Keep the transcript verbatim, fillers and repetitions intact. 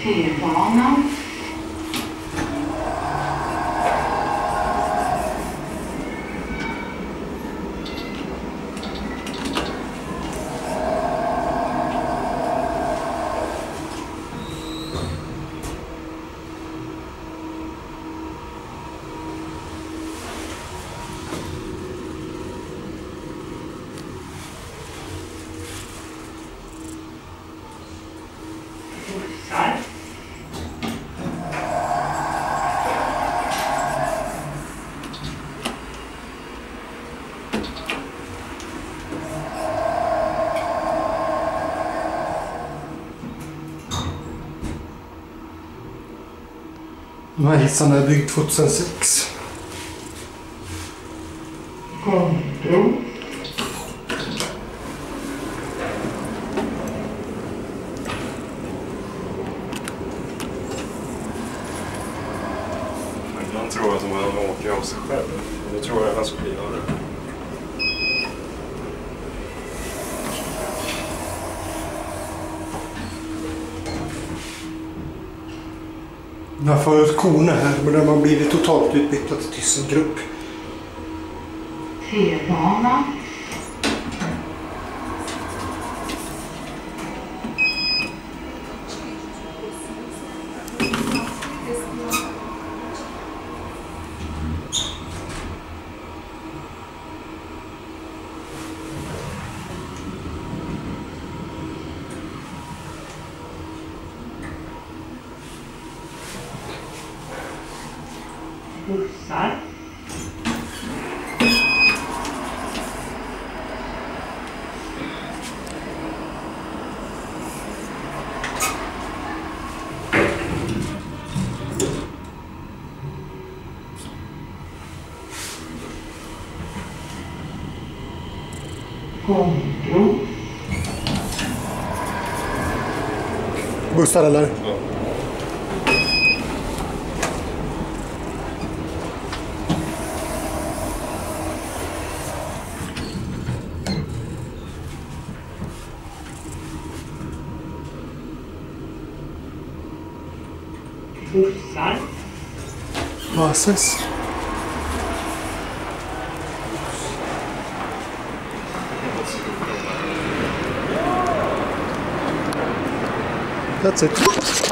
T-banan. Bussar. De här hissarna är byggd tjugohundrasex. Gångbro. Ibland tror jag att man åker av sig själv. Nu tror jag att han skulle göra det. Den här förut korna här, men där man blivit totalt utbytt till ThyssenKrupp. T-banan. Bussar. Gångbro. Bussar eller? Ja. Bussar. Vases. That's it.